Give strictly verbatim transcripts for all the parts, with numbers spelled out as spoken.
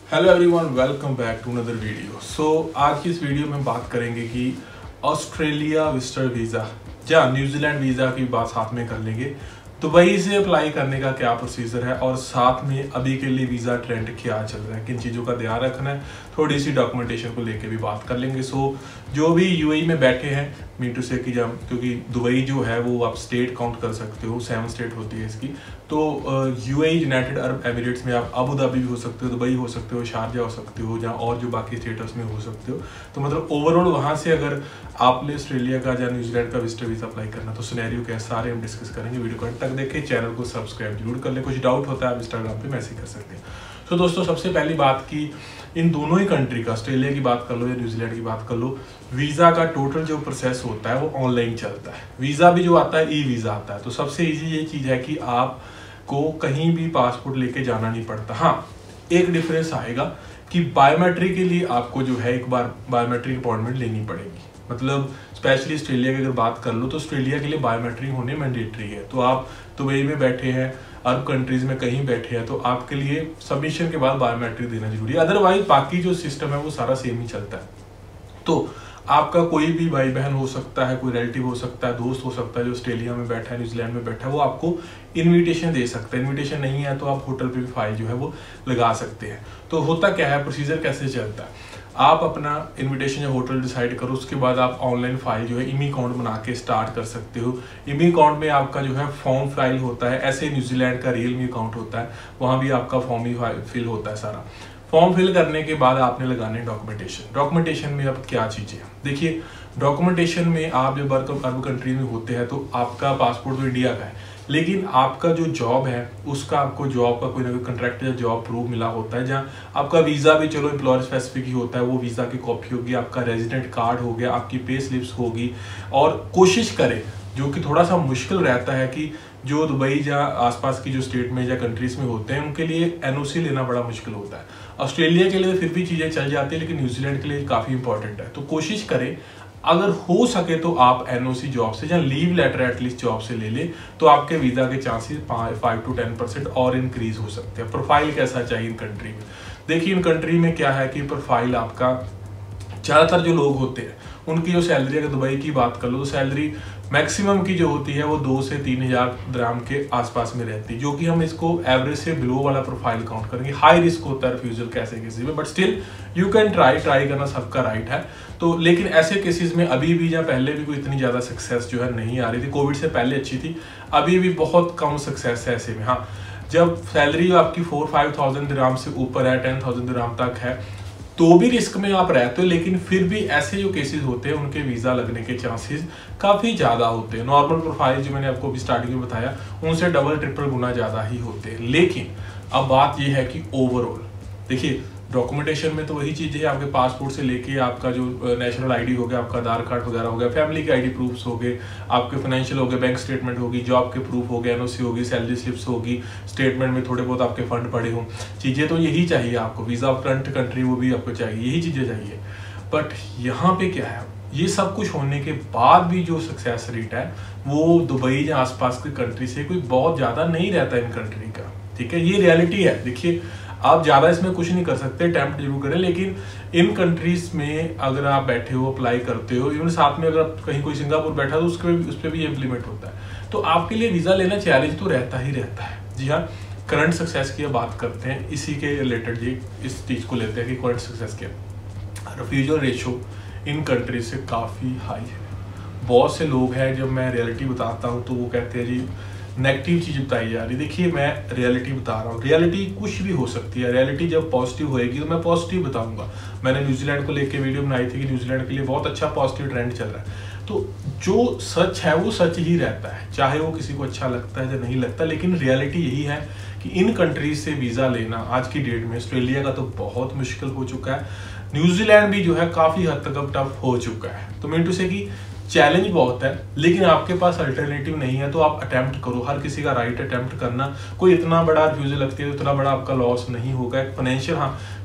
Hello everyone, welcome back to another video. So आज की इस वीडियो में बात करेंगे कि ऑस्ट्रेलिया विजिटर वीज़ा या न्यूजीलैंड वीज़ा की बात साथ में कर लेंगे। दुबई से अप्लाई करने का क्या प्रोसीजर है और साथ में अभी के लिए वीज़ा ट्रेंड क्या चल रहा है, किन चीज़ों का ध्यान रखना है, थोड़ी सी डॉक्यूमेंटेशन को लेके भी बात कर लेंगे। सो जो भी यूएई में बैठे हैं, मीन टू से कि जब क्योंकि दुबई जो है वो आप स्टेट काउंट कर सकते हो, सेवन स्टेट होती है इसकी। तो यूएई यूनाइटेड अरब एमिरेट्स में आप अबू धाबी भी हो सकते हो, दुबई हो सकते हो, शारजा हो सकते हो, जहाँ और जो बाकी स्टेट्स में हो सकते हो। तो मतलब ओवरऑल वहाँ से अगर आपने ऑस्ट्रेलिया का या न्यूजीलैंड का विजिटर वीज़ा अप्लाई करना तो सिनेरियो क्या सारे हम डिस्कस करेंगे। वीडियो को अंत तक देखें, चैनल को सब्सक्राइब जरूर कर ले। कुछ डाउट होता है आप इंस्टाग्राम पे मैसेज कर सकते हैं। तो दोस्तों, सबसे पहली बात की इन दोनों ही कंट्री का, ऑस्ट्रेलिया की बात कर लो या न्यूजीलैंड की बात कर लो, वीज़ा का टोटल जो प्रोसेस होता है वो ऑनलाइन चलता है। वीज़ा भी जो आता है ई वीज़ा आता है। तो सबसे ईजी ये चीज़ है कि आप को कहीं भी पासपोर्ट लेके जाना नहीं पड़ता। हाँ, एक डिफरेंस आएगा कि बायोमेट्रिक के लिए आपको जो है एक बार बायोमेट्रिक अपॉइंटमेंट लेनी पड़ेगी। मतलब स्पेशली ऑस्ट्रेलिया की अगर बात कर लो तो ऑस्ट्रेलिया के लिए बायोमेट्रिक होने मैंडेटरी है। तो आप दुबई में बैठे हैं, अरब कंट्रीज में कहीं बैठे हैं, तो आपके लिए सबमिशन के बाद बायोमेट्रिक देना जरूरी है। अदरवाइज बाकी जो सिस्टम है वो सारा सेम ही चलता है। तो आपका कोई भी भाई बहन हो सकता है, कोई रिलेटिव हो सकता है, दोस्त हो सकता है जो ऑस्ट्रेलिया में बैठा है, न्यूजीलैंड में बैठा है, वो आपको इनविटेशन दे सकता है। इनविटेशन नहीं है तो आप होटल पे भी फाइल जो है वो लगा सकते हैं। तो होता क्या है, प्रोसीजर कैसे चलता है, आप अपना इनविटेशन या होटल डिसाइड करो, उसके बाद आप ऑनलाइन फाइल जो है इमी अकाउंट बना के स्टार्ट कर सकते हो। इमी अकाउंट में आपका जो है फॉर्म फाइल होता है, ऐसे न्यूजीलैंड का रियल मी अकाउंट होता है, वहाँ भी आपका फॉर्म ही फिल होता है सारा। फॉर्म फिल करने के बाद आपने लगाने डॉक्यूमेंटेशन। डॉक्यूमेंटेशन में अब क्या चीज़ें, देखिए डॉक्यूमेंटेशन में आप जब अरब कंट्री में होते हैं तो आपका पासपोर्ट तो इंडिया का है, लेकिन आपका जो जॉब है उसका आपको जॉब का कोई ना कोई कंट्रैक्ट या जॉब प्रूफ मिला होता है, जहाँ आपका वीज़ा भी चलो एम्प्लॉयर स्पेसिफिक ही होता है, वो वीज़ा की कॉपी होगी, आपका रेजिडेंट कार्ड हो गया, आपकी पे स्लिप्स होगी। और कोशिश करें, जो कि थोड़ा सा मुश्किल रहता है, कि जो दुबई या आसपास की जो स्टेट में या कंट्रीज में होते हैं उनके लिए एनओसी लेना बड़ा मुश्किल होता है। ऑस्ट्रेलिया के लिए फिर भी चीज़ें चल जाती है, लेकिन न्यूजीलैंड के लिए काफ़ी इंपॉर्टेंट है। तो कोशिश करें अगर हो सके तो आप एनओसी जॉब से या लीव लेटर एटलीस्ट जॉब से ले ले, तो आपके वीज़ा के chances five to ten percent और इंक्रीज हो सकते हैं। प्रोफाइल कैसा चाहिए इन कंट्री में, देखिए इन कंट्री में क्या है कि प्रोफाइल आपका, ज़्यादातर जो लोग होते हैं उनकी जो सैलरी, अगर दुबई की बात कर लो तो सैलरी मैक्सिमम की जो होती है वो दो से तीन हजार दराम के आसपास में रहती है, जो कि हम इसको एवरेज से बिलो वाला प्रोफाइल काउंट करेंगे। हाई रिस्क होता है रिफ्यूजल कैसे किसी में, but still you can try try करना सबका राइट है। तो लेकिन ऐसे केसेस में अभी भी या पहले भी कोई इतनी ज़्यादा सक्सेस जो है नहीं आ रही थी। कोविड से पहले अच्छी थी, अभी भी बहुत कम सक्सेस है ऐसे में। हाँ, जब सैलरी आपकी फोर फाइव थाउजेंड दराम से ऊपर है, टेन थाउजेंड दराम तक है, तो भी रिस्क में आप रहते हो, लेकिन फिर भी ऐसे जो केसेस होते हैं उनके वीज़ा लगने के चांसेस काफ़ी ज़्यादा होते हैं। नॉर्मल प्रोफाइल जो मैंने आपको अभी स्टार्टिंग में बताया उनसे डबल ट्रिपल गुना ज़्यादा ही होते हैं। लेकिन अब बात यह है कि ओवरऑल देखिए डॉक्यूमेंटेशन में तो वही चीज़ है, आपके पासपोर्ट से लेके आपका जो नेशनल आईडी हो गया, आपका आधार कार्ड वगैरह हो गया, फैमिली के आईडी प्रूफ्स हो गए, आपके फाइनेंशियल हो गए, बैंक स्टेटमेंट होगी, जॉब के प्रूफ हो गए, एनओसी होगी, सैलरी स्लिप्स होगी, स्टेटमेंट में थोड़े बहुत आपके फंड पड़े हों, चीज़ें तो यही चाहिए आपको। वीज़ा ऑफ करंट कंट्री वो भी आपको चाहिए, यही चीज़ें चाहिए। बट यहाँ पे क्या है, ये सब कुछ होने के बाद भी जो सक्सेस रेट है वो दुबई या आसपास की कंट्री से कोई बहुत ज़्यादा नहीं रहता इन कंट्री का। ठीक है, ये रियलिटी है। देखिए आप ज़्यादा इसमें कुछ नहीं कर सकते, अटेम्प्ट जरूर करें, लेकिन इन कंट्रीज में अगर आप बैठे हो, अप्लाई करते हो, इवन साथ में अगर कहीं कोई सिंगापुर बैठा तो उसके उस पर भी इम्प्लीमेंट होता है, तो आपके लिए वीज़ा लेना चैलेंज तो रहता ही रहता है। जी हाँ, करंट सक्सेस की बात करते हैं, इसी के रिलेटेड जी इस चीज़ को लेते हैं कि करंट सक्सेस क्या, रिफ्यूजल रेशो इन कंट्रीज से काफ़ी हाई है। बहुत से लोग हैं, जब मैं रियलिटी बताता हूँ तो वो कहते हैं जी नेगेटिव चीज़ बताई जा रही। देखिए मैं रियलिटी बता रहा हूँ, रियलिटी कुछ भी हो सकती है। रियलिटी जब पॉजिटिव होएगी तो मैं पॉजिटिव बताऊंगा। मैंने न्यूजीलैंड को लेके वीडियो बनाई थी कि न्यूजीलैंड के लिए बहुत अच्छा पॉजिटिव ट्रेंड चल रहा है। तो जो सच है वो सच ही रहता है, चाहे वो किसी को अच्छा लगता है या नहीं लगता, लेकिन रियलिटी यही है कि इन कंट्रीज से वीज़ा लेना आज की डेट में ऑस्ट्रेलिया का तो बहुत मुश्किल हो चुका है, न्यूजीलैंड भी जो है काफ़ी हद तक अब टफ हो चुका है। तो मीन टू से कि चैलेंज बहुत है, लेकिन आपके पास अल्टरनेटिव नहीं है तो आप अटेम्प्ट करो। हर किसी का राइट अटेम्प्ट करना, कोई इतना बड़ा रिफ्यूजल लगती है तो इतना बड़ा आपका लॉस नहीं होगा। फाइनेंशियल हाँ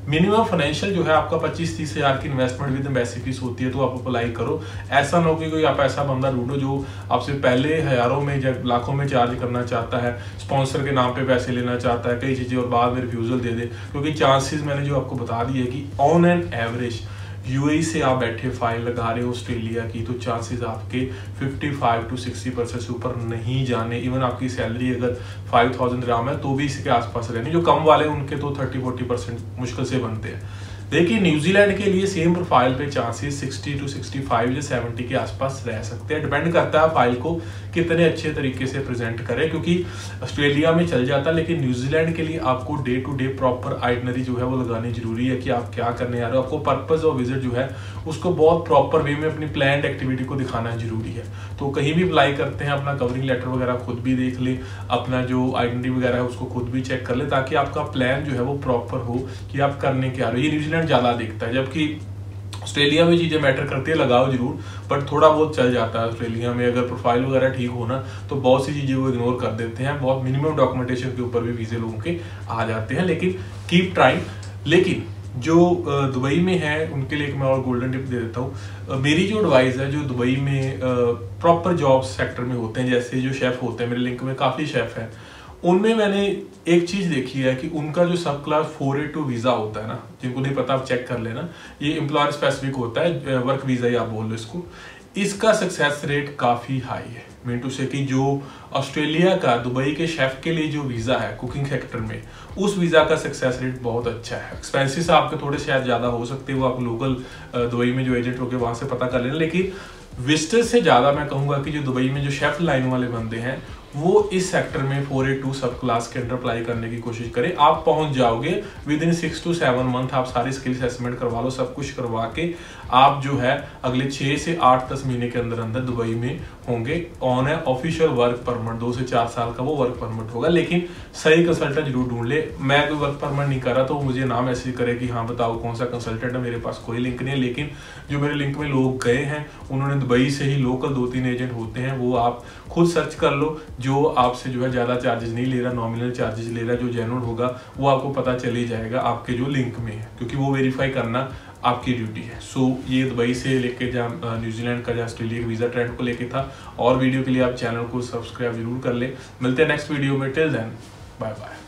मिनिमम फाइनेंशियल जो है आपका पच्चीस तीस हजार की इन्वेस्टमेंट विद एम्बेसी फीस होती है, तो आप अप्लाई करो। ऐसा ना हो कि कोई आप ऐसा बंदा ढूंढो जो आपसे पहले हजारों में या लाखों में चार्ज करना चाहता है, स्पॉन्सर के नाम पे पैसे लेना चाहता है, कई चीज़ें, और बाद में रिफ्यूजल दे दे। क्योंकि चांसेस मैंने जो आपको बता दी है कि ऑन एन एवरेज यूएई से आप बैठे फाइल लगा रहे हो ऑस्ट्रेलिया की, तो चांसेस आपके पचपन टू साठ परसेंट से ऊपर नहीं जाने। इवन आपकी सैलरी अगर पाँच हज़ार दिरहम है तो भी इसके आसपास रहनी। जो कम वाले उनके तो तीस चालीस परसेंट मुश्किल से बनते हैं। देखिए न्यूजीलैंड के लिए सेम प्रोफाइल पे चांसेस साठ टू पैंसठ या सत्तर के आसपास रह सकते हैं। डिपेंड करता है फाइल को कितने अच्छे तरीके से प्रेजेंट करें, क्योंकि ऑस्ट्रेलिया में चल जाता है, लेकिन न्यूजीलैंड के लिए आपको day to day proper itinerary जो है वो लगानी जरूरी है कि आप क्या करने आ रहे हो। आपको पर्पस और विजिट जो है उसको बहुत प्रॉपर वे में अपनी प्लान्ड एक्टिविटी को दिखाना जरूरी है। तो कहीं भी अप्लाई करते हैं अपना कवरिंग लेटर वगैरह खुद भी देख ले, अपना जो आइडेंटिटी वगैरह है उसको खुद भी चेक कर ले, ताकि आपका प्लान जो है वो प्रॉपर हो कि आप करने क्या रहे हो। ये न्यूजीलैंड ज्यादा देखता है, जबकि ऑस्ट्रेलिया में चीजें मैटर करती है, लगाओ जरूर, बट थोड़ा बहुत चल जाता है। ऑस्ट्रेलिया में अगर प्रोफाइल वगैरह ठीक हो ना तो बहुत सी चीजें वो इग्नोर कर देते हैं। बहुत मिनिमम डॉक्यूमेंटेशन के ऊपर भी वीजे लोगों के आ जाते हैं, लेकिन कीप ट्राइंग। लेकिन जो दुबई में है उनके लिए मैं और गोल्डन टिप दे देता हूँ। मेरी जो एडवाइस है, जो दुबई में प्रॉपर जॉब सेक्टर में होते हैं, जैसे जो शेफ होते हैं, मेरे लिंक में काफी शेफ हैं, उनमें मैंने एक चीज देखी है कि उनका जो subclass four A two visa होता है ना, जिनको नहीं पता आप चेक कर लेना, ये एम्प्लॉयर स्पेसिफिक होता है, वर्क वीजा ही आप बोल लो इसको। इसका सक्सेस रेट काफी हाई है। मीन टू से कि जो ऑस्ट्रेलिया का दुबई के शेफ के लिए जो वीजा है कुकिंग सेक्टर में, उस वीजा का सक्सेस रेट बहुत अच्छा है। एक्सपेंसेस आपके थोड़े शायद ज्यादा हो सकते हैं, वो आप लोकल दुबई में जो एजेंट होके वहां से पता कर लेना, लेकिन विजिटर्स से ज्यादा मैं कहूंगा कि जो दुबई में जो शेफ लाइन वाले बंदे हैं वो इस सेक्टर में four A two subclass के अंडर अप्लाई करने की कोशिश करें। आप पहुंच जाओगे within six to seven month. आप सारी स्किल असेसमेंट करवा लो, सब कुछ करवा के आप जो है अगले छह से आठ दस महीने के अंदर अंदर दुबई में होंगे ऑन है ऑफिशियल वर्क परमिट। दो से चार साल का वो वर्क परमिट होगा, लेकिन सही कंसल्टेंट जरूर ढूंढ ले। मैं कोई वर्क परमिट नहीं कर रहा तो मुझे ना मैसेज करे कि हाँ बताओ कौन सा कंसल्टेंट है, मेरे पास कोई लिंक नहीं है। लेकिन जो मेरे लिंक में लोग गए हैं उन्होंने दुबई से ही, लोकल दो तीन एजेंट होते हैं, वो आप खुद सर्च कर लो, जो आपसे जो है ज्यादा चार्जेस नहीं ले रहा, नॉमिनल चार्जेस ले रहा, जो जेन्युइन होगा वो आपको पता चल ही जाएगा आपके जो लिंक में है, क्योंकि वो वेरीफाई करना आपकी ड्यूटी है। सो so, ये दुबई से लेके जहाँ न्यूजीलैंड का, जहाँ ऑस्ट्रेलिया के वीजा ट्रेंड को लेके था। और वीडियो के लिए आप चैनल को सब्सक्राइब जरूर कर ले। मिलते हैं नेक्स्ट वीडियो में। Till then bye bye.